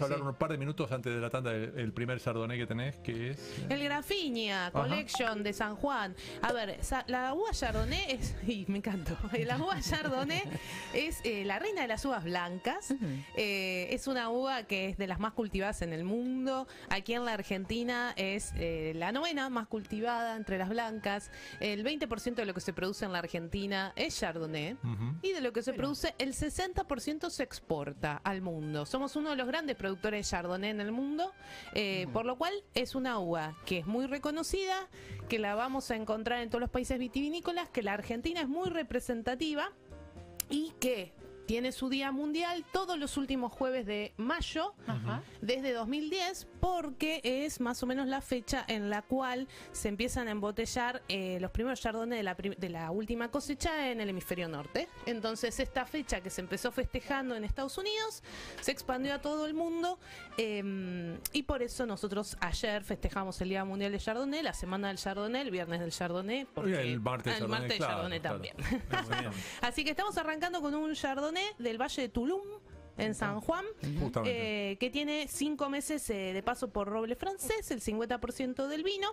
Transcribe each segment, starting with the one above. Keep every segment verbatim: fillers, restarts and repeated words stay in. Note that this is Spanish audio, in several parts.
sí, hablar sí. un par de minutos antes de la tanda del el primer Chardonnay que tenés, que es... El Grafiña Collection de San Juan. A ver, la uva Chardonnay es... Y me encantó. La uva Chardonnay es eh, la reina de las uvas blancas. Uh-huh. eh, es una uva que es de las más cultivadas en el mundo. Aquí en la Argentina es eh, la novena más cultivada entre las blancas. El veinte por ciento de lo que se produce en la Argentina es Chardonnay. Uh-huh. Y de lo que se Pero... produce, el sesenta por ciento se exporta al mundo. Somos uno de los grandes productores de Chardonnay en el mundo. Eh, uh-huh. Por lo cual es una uva que es muy reconocida, que la vamos a encontrar en todos los países vitivinícolas, que la Argentina es muy representativa y que tiene su día mundial todos los últimos jueves de mayo, uh-huh. desde dos mil diez, porque es más o menos la fecha en la cual se empiezan a embotellar eh, los primeros chardonnay de la, de la última cosecha en el hemisferio norte. Entonces esta fecha que se empezó festejando en Estados Unidos se expandió a todo el mundo eh, y por eso nosotros ayer festejamos el Día Mundial de Chardonnay, la Semana del Chardonnay, el Viernes del Chardonnay, porque el martes, el martes claro, Chardonnay claro. también. Así que estamos arrancando con un Chardonnay del Valle de Tulum, en San Juan, eh, que tiene cinco meses eh, de paso por roble francés, el cincuenta por ciento del vino,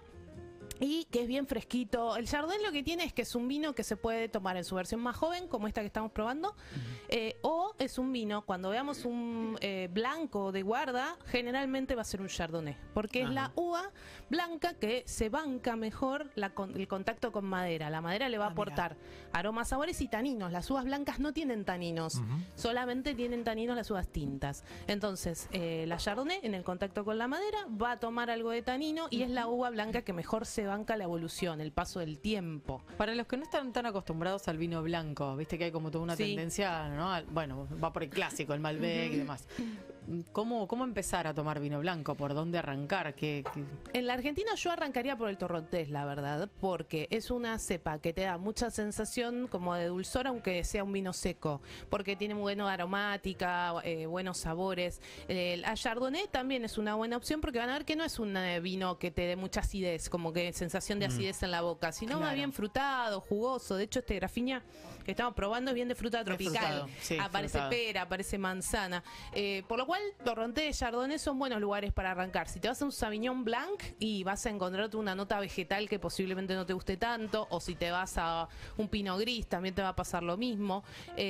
y que es bien fresquito. El Chardonnay lo que tiene es que es un vino que se puede tomar en su versión más joven, como esta que estamos probando, uh-huh. eh, o es un vino, cuando veamos un eh, blanco de guarda, generalmente va a ser un Chardonnay, porque uh-huh. es la uva blanca que se banca mejor la, con, el contacto con madera. La madera le va ah, a aportar mira. aromas, sabores y taninos. Las uvas blancas no tienen taninos, uh-huh. solamente tienen taninos las uvas tintas. Entonces, eh, la Chardonnay en el contacto con la madera va a tomar algo de tanino y uh-huh. es la uva blanca que mejor se banca la evolución, el paso del tiempo. Para los que no están tan acostumbrados al vino blanco, viste que hay como toda una sí. tendencia, ¿no? Bueno, va por el clásico, el Malbec y demás. ¿Cómo, ¿Cómo empezar a tomar vino blanco? ¿Por dónde arrancar? ¿Qué, qué? En la Argentina yo arrancaría por el torrontés, la verdad, porque es una cepa que te da mucha sensación como de dulzor, aunque sea un vino seco, porque tiene buena aromática, eh, buenos sabores. El Chardonnay también es una buena opción porque van a ver que no es un vino que te dé mucha acidez, como que sensación de acidez mm. en la boca, sino claro. va bien frutado, jugoso. De hecho, este Grafiña que estamos probando es bien de fruta tropical. Sí, aparece frutado. Pera, aparece manzana. Eh, por lo cual, torrontés, Chardonnay son buenos lugares para arrancar. Si te vas a un Sauvignon Blanc y vas a encontrarte una nota vegetal que posiblemente no te guste tanto, o si te vas a un Pinot Gris también te va a pasar lo mismo.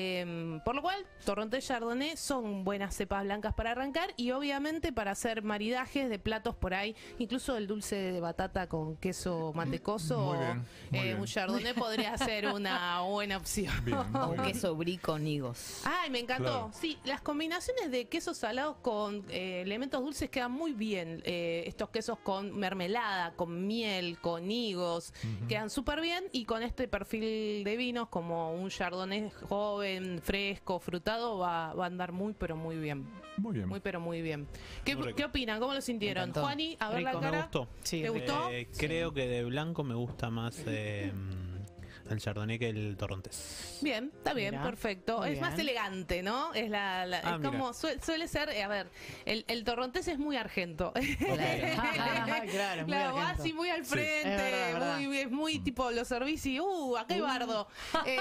Eh, por lo cual, torrontés, Chardonnay son buenas cepas blancas para arrancar y obviamente para hacer maridajes de platos por ahí, incluso el dulce de batata con queso mantecoso muy o bien, muy eh, bien. un Chardonnay podría ser una buena opción. Bien, o un queso brie con higos. Ay, me encantó. Claro. Sí, las combinaciones de quesos salados con eh, elementos dulces quedan muy bien. Eh, estos quesos con mermelada, con miel, con higos, uh-huh. quedan súper bien. Y con este perfil de vinos, como un Chardonnay joven, fresco, frutado, va, va a andar muy, pero muy bien. Muy bien. Muy, pero muy bien. ¿Qué, ¿qué opinan? ¿Cómo lo sintieron? Juani, a ver Rico, la cara. me gustó. Sí. ¿Te gustó? Eh, creo sí. que de blanco me gusta más eh, el Chardonnay que el torrontés. Bien, está bien, Mirá, perfecto. Es bien. más elegante, ¿no? Es la, la Ah, es como suele, suele ser, eh, a ver, el, el torrontés es muy argento. Claro, claro, muy claro, va argento. así muy al Sí. frente, Es verdad, es verdad. muy, es muy tipo los servicios, uh, acá hay bardo. Eh,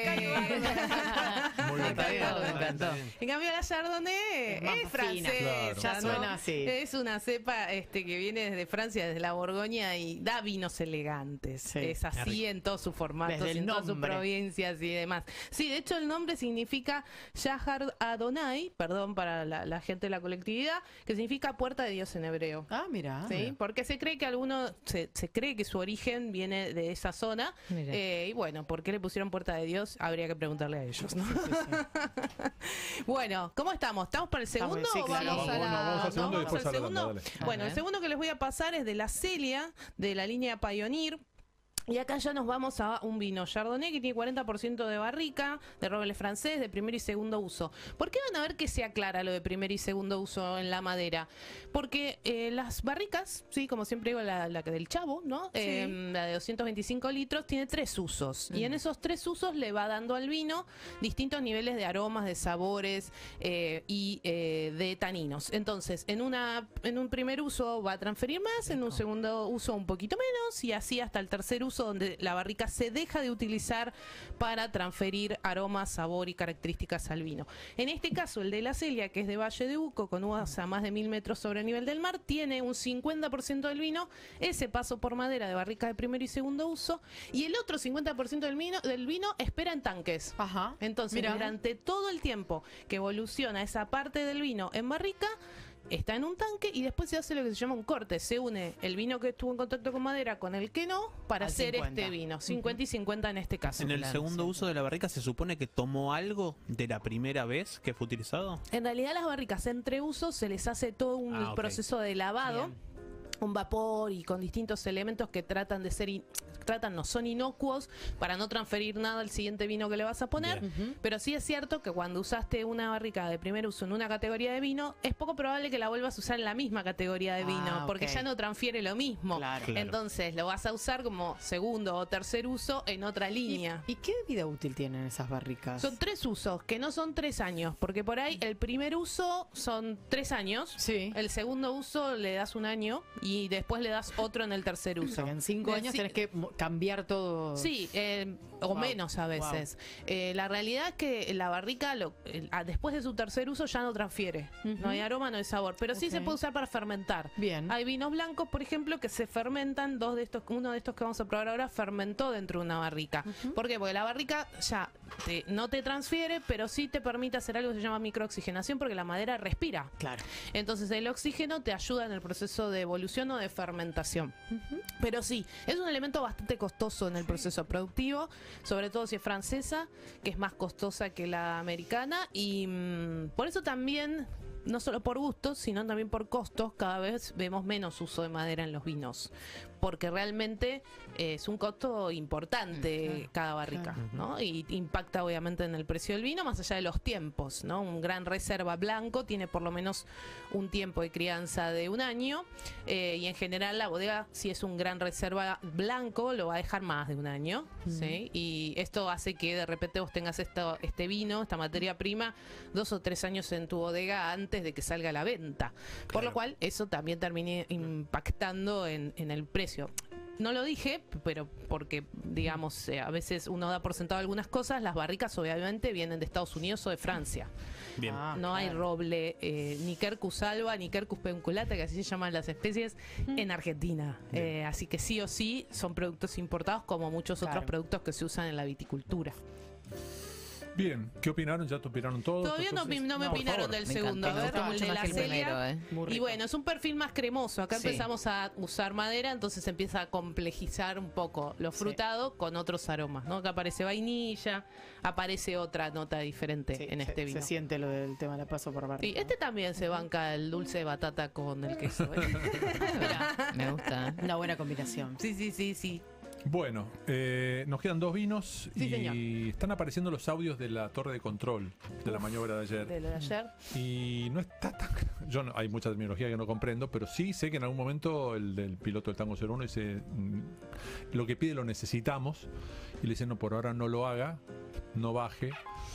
Muy bien. Está bien, me encantó. En cambio la Chardonnay Es es, más fina. francesa, Claro. Ya ¿no? suena así. Es una cepa este, que viene desde Francia, desde la Borgoña y da vinos elegantes. Sí. Es así en todos sus formatos, Desde el en todas sus nombre. provincias y demás. Sí, de hecho el nombre significa Shahar Adonai, perdón para la, la gente de la colectividad, que significa puerta de Dios en hebreo. Ah, mira. ¿Sí? Porque se cree que alguno se, se cree que su origen viene de esa zona. Eh, y bueno, ¿por qué le pusieron puerta de Dios? Habría que preguntarle a ellos, ¿no? Sí, sí. Bueno, ¿cómo estamos? ¿Estamos para el segundo? Estamos, sí, o claro. vamos, a Vamos, la... vamos al segundo y ¿no? después ¿Vamos al a la tanda, segundo? dale. Bueno, A el ver. segundo que les voy a pasar es de la Celia, de la línea Pioneer. Y acá ya nos vamos a un vino Chardonnay que tiene cuarenta por ciento de barrica, de roble francés, de primer y segundo uso. ¿Por qué van a ver que se aclara lo de primer y segundo uso en la madera? Porque eh, las barricas, sí, como siempre digo, la, la del Chavo, ¿no? Sí. Eh, la de doscientos veinticinco litros, tiene tres usos. Mm. Y en esos tres usos le va dando al vino distintos niveles de aromas, de sabores eh, y eh, de taninos. Entonces, en, una, en un primer uso va a transferir más, en un segundo uso un poquito menos, y así hasta el tercer uso uso donde la barrica se deja de utilizar para transferir aromas, sabor y características al vino. En este caso, el de La Celia, que es de Valle de Uco, con uvas a más de mil metros sobre el nivel del mar, tiene un cincuenta por ciento del vino, ese paso por madera de barrica de primero y segundo uso, y el otro cincuenta por ciento del vino, del vino espera en tanques. Ajá. Entonces, Mirá. durante todo el tiempo que evoluciona esa parte del vino en barrica, está en un tanque y después se hace lo que se llama un corte. Se une el vino que estuvo en contacto con madera con el que no para Al hacer cincuenta. este vino. cincuenta y cincuenta en este caso. En el Claro, segundo sí. uso de la barrica, ¿se supone que tomó algo de la primera vez que fue utilizado? En realidad las barricas entre usos se les hace todo un Ah, ok. proceso de lavado. Bien. Un vapor y con distintos elementos que tratan de ser in- tratan no son inocuos para no transferir nada al siguiente vino que le vas a poner. Bien. Ujú. Pero sí es cierto que cuando usaste una barrica de primer uso en una categoría de vino, es poco probable que la vuelvas a usar en la misma categoría de vino, Ah, porque ok. ya no transfiere lo mismo. Claro. Claro. Entonces lo vas a usar como segundo o tercer uso en otra ¿Y, línea. y qué vida útil tienen esas barricas? Son tres usos, que no son tres años, porque por ahí el primer uso son tres años, Sí. el segundo uso le das un año y después le das otro en el tercer O uso. sea, que en cinco Eh, años sí. tenés que mo- cambiar todo. Sí, eh, o Wow, menos a veces. Eh, la realidad es que la barrica, lo, el- ah, después de su tercer uso, ya no transfiere. Ujú. No hay aroma, no hay sabor. Pero sí Ok. se puede usar para fermentar. Bien. Hay vinos blancos, por ejemplo, que se fermentan. Dos de estos, uno de estos que vamos a probar ahora fermentó dentro de una barrica. ¿Por qué? Porque la barrica ya te- no te transfiere, pero sí te permite hacer algo que se llama microoxigenación, porque la madera respira. Claro. Entonces el oxígeno te ayuda en el proceso de evolución o de fermentación. Pero sí, es un elemento bastante costoso en el proceso productivo, sobre todo si es francesa, que es más costosa que la americana, y mm, por eso también, no solo por gustos, sino también por costos, cada vez vemos menos uso de madera en los vinos, porque realmente eh, es un costo importante cada barrica, claro. ¿no? Y impacta obviamente en el precio del vino, más allá de los tiempos, ¿no? Un gran reserva blanco tiene por lo menos un tiempo de crianza de un año, eh, y en general la bodega, si es un gran reserva blanco, lo va a dejar más de un año, ¿sí? Y esto hace que de repente vos tengas esto, este vino, esta materia prima, dos o tres años en tu bodega antes de que salga a la venta. Por lo Claro. cual, eso también termina impactando en, en el precio. No lo dije, pero porque, digamos, eh, a veces uno da por sentado algunas cosas. Las barricas, obviamente, vienen de Estados Unidos o de Francia. Bien. Ah, No hay claro. roble, eh, ni Quercus alba, ni Quercus peunculata, que así se llaman las especies, en Argentina. Eh, así que sí o sí son productos importados, como muchos Claro. otros productos que se usan en la viticultura. Bien, ¿qué opinaron? ¿Ya te opinaron todo? Todavía no, Entonces, no me por opinaron favor. del Me segundo. encantó, A me ver, gustó como el mucho de más la que el Celia. primero, ¿eh? Muy Y rico. bueno, es un perfil más cremoso. Acá Sí. empezamos a usar madera, entonces empieza a complejizar un poco lo frutado con otros aromas, ¿no? Acá aparece vainilla, aparece otra nota diferente Sí, en se- este vino. Se siente lo del tema de la paso por barrica. Y este también se banca el dulce de batata con el queso. ¿eh? Mirá, me gusta. Una buena combinación. Sí, sí, sí, sí. Bueno, eh, nos quedan dos vinos Sí, y señor. están apareciendo los audios de la torre de control de la maniobra de ayer. De lo de ayer. Y no está tan... Yo no, hay mucha terminología que no comprendo, pero sí sé que en algún momento el del piloto del Tango cero uno dice, mm, lo que pide lo necesitamos, y le dicen, no, por ahora no lo haga, no baje,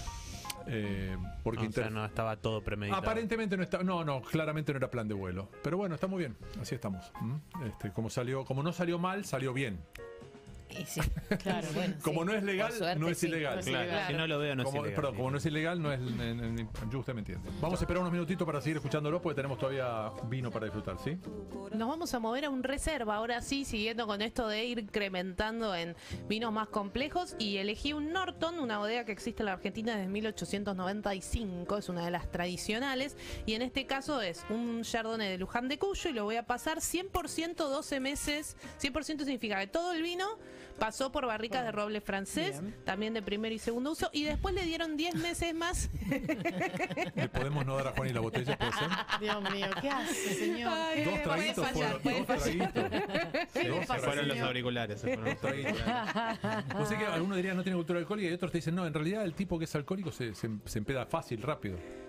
eh, porque O sea, inter- no estaba todo premeditado. aparentemente no está, no, no, claramente no era plan de vuelo, pero bueno, está muy bien, así estamos. ¿m? Este, como salió, como no salió mal, salió bien. Y sí. Claro, bueno, Como sí. no es legal, Por suerte, no es sí. ilegal. No es Claro, ilegal. si no lo veo, no Como, es ilegal. perdón, como no es ilegal, no es. En, en- en- yo usted me entiende. Vamos a esperar unos minutitos para seguir escuchándolo porque tenemos todavía vino para disfrutar, ¿sí? Nos vamos a mover a un reserva, ahora sí, siguiendo con esto de ir incrementando en vinos más complejos, y elegí un Norton, una bodega que existe en la Argentina desde mil ochocientos noventa y cinco, es una de las tradicionales, y en este caso es un Chardonnay de Luján de Cuyo, y lo voy a pasar cien por ciento doce meses. Cien por ciento significa que todo el vino pasó por barricas de roble francés, Bien. también de primer y segundo uso, y después le dieron diez meses más. ¿Le podemos no dar a Juan y la botella? ¿Puede ser? Dios mío, ¿qué hace, señor? Ay, Dos puede traguitos fallar, fueron. puede Dos fallar. traguitos. ¿Qué le Dos Se pasa, fueron los señor? auriculares. se fueron los traguitos. Vos sé que algunos dirían no tiene cultura alcohólica y otros te dicen no, en realidad el tipo que es alcohólico se, se, se empeda fácil, rápido.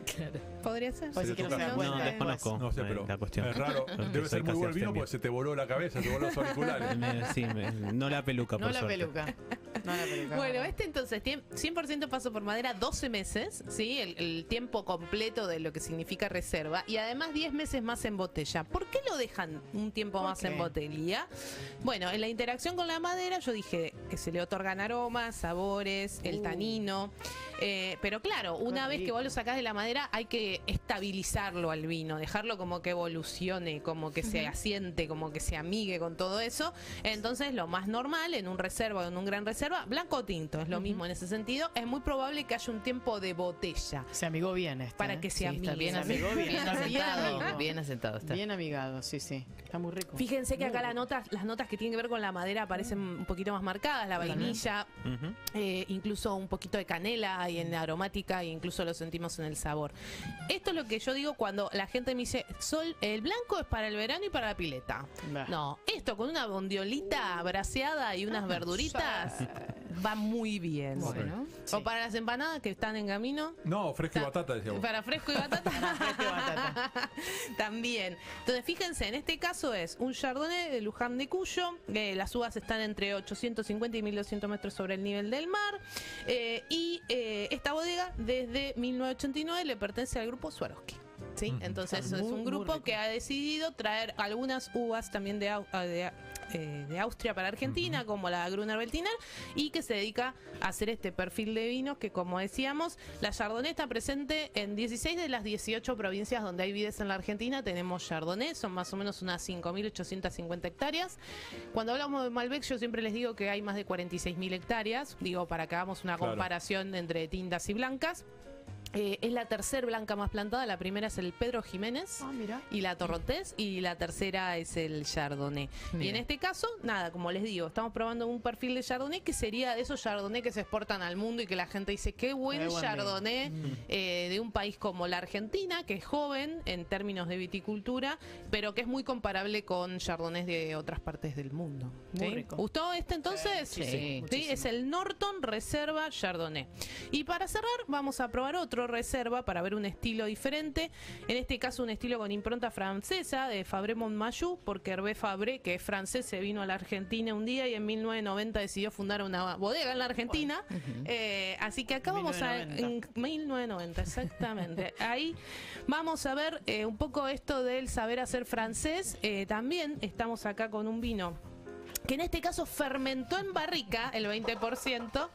Podría ser. Puede ser que no se toca. dan No, cuenta desconozco No sé, pero la cuestión. es raro. Porque Debe soy ser muy casi buen vino abstemio. porque se te voló la cabeza, te voló los auriculares. Me- sí, me- no la peluca, No por la suerte. peluca. No la peluca. Bueno, este entonces, tiem- cien por ciento paso por madera, doce meses, ¿sí? El, el tiempo completo de lo que significa reserva. Y además diez meses más en botella. ¿Por qué lo dejan un tiempo ¿Por más qué? en botella? Bueno, en la interacción con la madera yo dije que se le otorgan aromas, sabores, el Uh. tanino. Eh, pero claro, una Qué vez que rico. vos lo sacás de la madera hay que estabilizarlo al vino, dejarlo como que evolucione, como que se asiente, como que se amigue con todo eso. Entonces lo más normal en un reserva o en un gran reserva, blanco o tinto, es lo mismo en ese sentido, es muy probable que haya un tiempo de botella. Se amigó bien este. Para ¿eh? que se Sí, amigue. está bien, Se amigó asentado, bien. bien asentado. amigo. Bien asentado está. Bien amigado, sí, sí. Está muy rico. Fíjense que Muy acá rico. las notas, las notas que tienen que ver con la madera aparecen un poquito más marcadas, la vainilla, Ujú. eh, incluso un poquito de canela hay en la aromática e incluso lo sentimos en el sabor. Esto es lo que yo digo cuando la gente me dice, Sol, el blanco es para el verano y para la pileta. Bah. No, esto con una bondiolita braseada y unas verduritas va muy bien. Bueno. O para las empanadas que están en camino. No, fresco y batata, decía vos. Para fresco y batata. Fresco y batata. También. Entonces, fíjense, en este caso es un Chardonnay de Luján de Cuyo. Eh, las uvas están entre ochocientos cincuenta y mil doscientos metros sobre el nivel del mar. Eh, y eh, esta bodega, desde mil novecientos ochenta y nueve, le pertenece al grupo Swarovski. ¿Sí? Ujú. Entonces, Está es muy, un muy grupo rico. que ha decidido traer algunas uvas también de, Au- de, eh, de Austria para Argentina, como la Gruner Veltliner, y que se dedica a hacer este perfil de vinos que, como decíamos, la Chardonnay está presente en dieciséis de las dieciocho provincias donde hay vides en la Argentina. Tenemos Chardonnay, son más o menos unas cinco mil ochocientos cincuenta hectáreas. Cuando hablamos de Malbec, yo siempre les digo que hay más de cuarenta y seis mil hectáreas, digo, para que hagamos una Claro. comparación entre tintas y blancas. Eh, es la tercera blanca más plantada. La primera es el Pedro Jiménez Ah, mira. y la Torrontés, y la tercera es el Chardonnay. Y Mira. en este caso, nada, como les digo, estamos probando un perfil de Chardonnay que sería de esos Chardonnay que se exportan al mundo y que la gente dice, qué buen Qué buen Chardonnay vino. eh, de un país como la Argentina, que es joven en términos de viticultura, pero que es muy comparable con Chardonnays de otras partes del mundo. Muy ¿Sí? rico. ¿Gustó este entonces? Sí, Sí, muchísimo. es el Norton Reserva Chardonnay. Y para cerrar, vamos a probar otro Reserva para ver un estilo diferente. En este caso, un estilo con impronta francesa de Fabré Montmajou, porque Hervé Fabré, que es francés, se vino a la Argentina un día y en mil novecientos noventa decidió fundar una bodega en la Argentina. Eh, así que acá vamos a. En mil novecientos mil novecientos noventa, exactamente. Ahí vamos a ver eh, un poco esto del saber hacer francés. Eh, también estamos acá con un vino que en este caso fermentó en barrica el veinte por ciento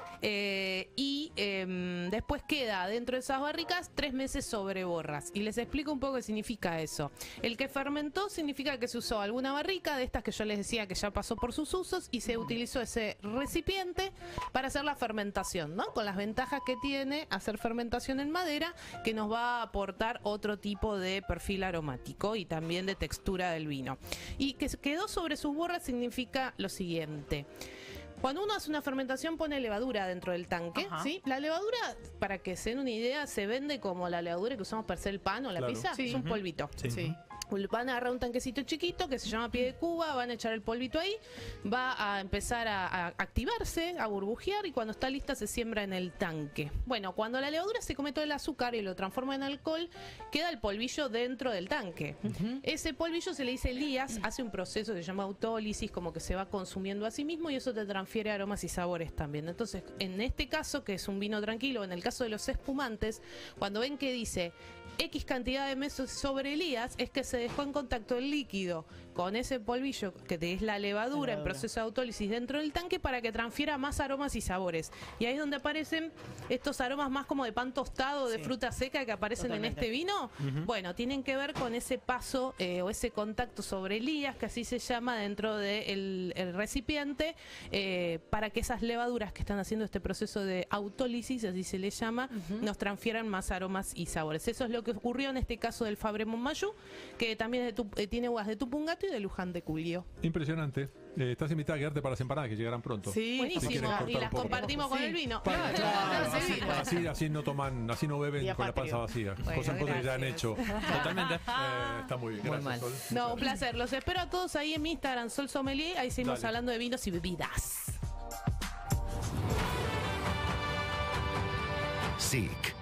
eh, y eh, después queda dentro de esas barricas tres meses sobre borras. Y les explico un poco qué significa eso. El que fermentó significa que se usó alguna barrica de estas que yo les decía que ya pasó por sus usos y se utilizó ese recipiente para hacer la fermentación, ¿no? Con las ventajas que tiene hacer fermentación en madera, que nos va a aportar otro tipo de perfil aromático y también de textura del vino. Y que se quedó sobre sus borras significa lo siguiente. Cuando uno hace una fermentación pone levadura dentro del tanque, Ajá. ¿sí? La levadura, para que se den una idea, se vende como la levadura que usamos para hacer el pan o la Claro. pizza. Sí. Es un Ujú. polvito. Sí. Sí. Van a agarrar un tanquecito chiquito que se llama pie de cuba, van a echar el polvito ahí, va a empezar a, a activarse, a burbujear, y cuando está lista se siembra en el tanque. Bueno, cuando la levadura se come todo el azúcar y lo transforma en alcohol, queda el polvillo dentro del tanque. Ese polvillo se le dice lías, hace un proceso que se llama autólisis, como que se va consumiendo a sí mismo, y eso te transfiere aromas y sabores también. Entonces, en este caso, que es un vino tranquilo, en el caso de los espumantes, cuando ven que dice X cantidad de meses sobre lías, es que se dejó en contacto el líquido con ese polvillo que es la levadura en Levadura. proceso de autólisis dentro del tanque para que transfiera más aromas y sabores. Y ahí es donde aparecen estos aromas más como de pan tostado, de Sí. fruta seca que aparecen Totalmente. en este vino. Bueno, tienen que ver con ese paso eh, o ese contacto sobre lías, que así se llama dentro del el recipiente, eh, para que esas levaduras que están haciendo este proceso de autólisis, así se le llama, nos transfieran más aromas y sabores. Eso es lo que ocurrió en este caso del Fabré Montmajou, que también es de tu- eh, tiene uvas de Tupungato y de Luján de Cuyo. Impresionante. Eh, estás invitada a quedarte para las empanadas que llegarán pronto. Sí, Buenísimo. quieren cortar Y un las poco. compartimos con Sí. el vino. Para- Claro, así, sí. así, así no toman, así no beben Y con la panza aparte- vacía. Bueno, cosas, cosas que ya han gracias. hecho. Totalmente. Eh, está muy bien. Muy Gracias, mal. Sol. No, un placer. Los espero a todos ahí en mi Instagram, Sol Sommelier. Ahí seguimos Dale. hablando de vinos y bebidas. S I C.